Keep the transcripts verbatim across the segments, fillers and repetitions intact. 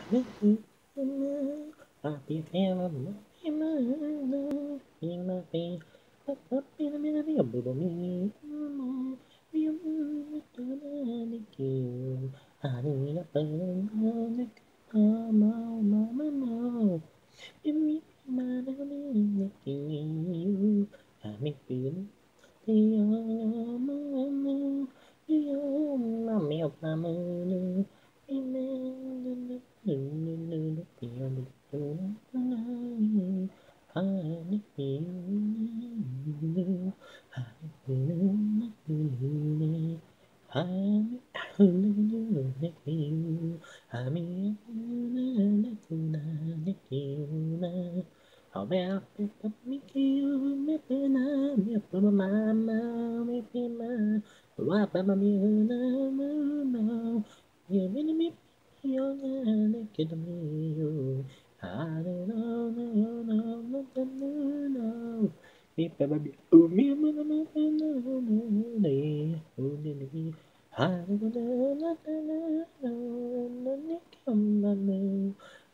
Happy family, in my face, up up in the middle of the me, you the kill. Honey, up and the mama, mama, you meet my name, you. I make feel the mama, you, mammy of my moon. Họ bé bé bé mi kêu mẹ bé na mẹ bé ma ma ma mẹ bé ma wa ba ma mi na ma ma you mi mi you na na kid me you I don't know no no no no no no mi ba ba mi u mi ma na ma na na na u ni ni I don't know na na na na na come on me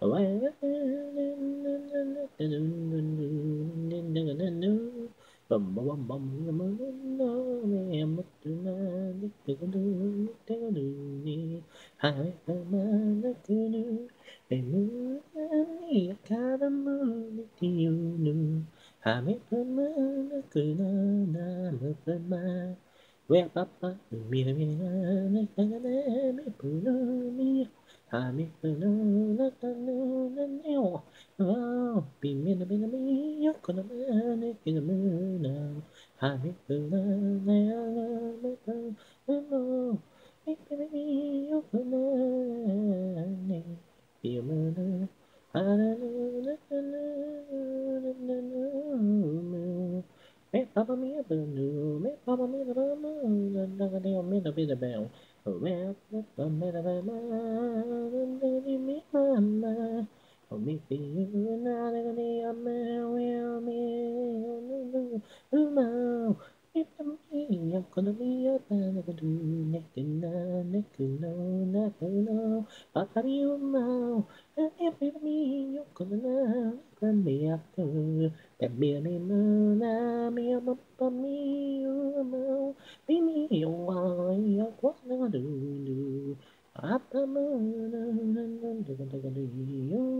bum bum bum bum no em mất từ na mất từ con đường thế con đường đi hai ba nó cứ nữ để mưa ấy cả đám mưa đi yêu nữ hai mấy phần mơ nó cứ na na mơ phần ma quẹt papa mi mi na na na na mi pu na mi ha mi pu na na na na na na oh pi mi na mi na mi yo con na na ki na mi na ha mi pu na na na na na na mi pi mi mi yo con na na pi mi na ha na na na na na na na me papa me a boo, me papa me a boo, me a boo, me a bit of bell. Oh, me a me a me me mama. Oh, me be you not a me a me well me oh no. If I'm me, I'm gonna be a man of a do neck and neck and no neck and no. Papa you know, if it's me, you're gonna know, gonna be a fool. That be me na me a mama me mo me me yo why yo what na do do apa mo na na na do do do yo